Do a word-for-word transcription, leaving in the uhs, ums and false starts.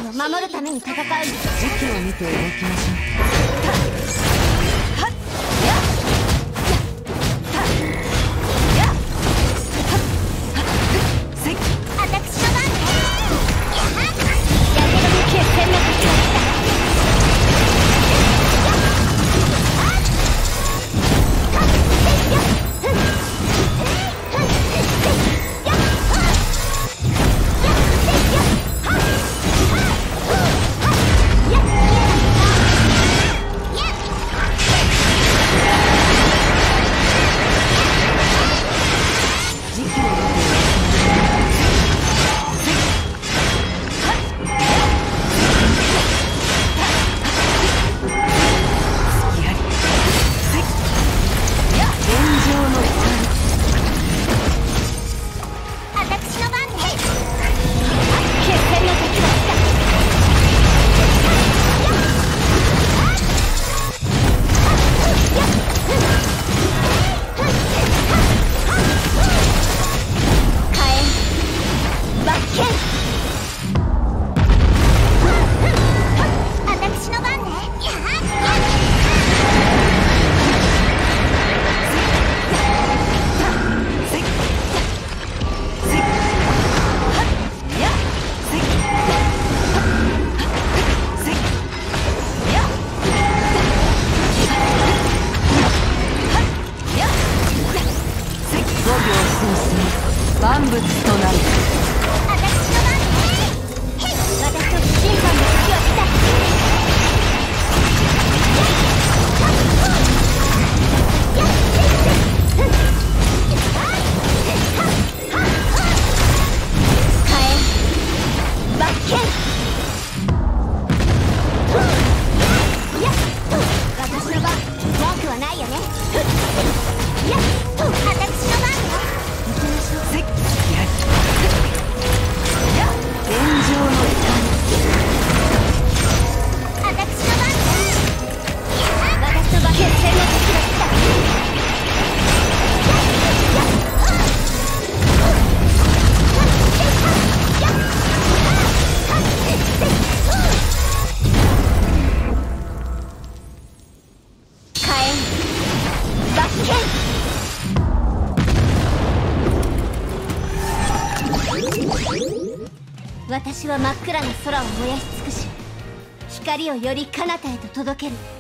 を守るために戦うんです。 時期を見て動きましょう。万物となる。私の番ね。私と審判の時は来た。火炎爆剣。私の番文句はないよね。私の番ね。私は真っ暗な空を燃やし尽くし、光をより彼方へと届ける。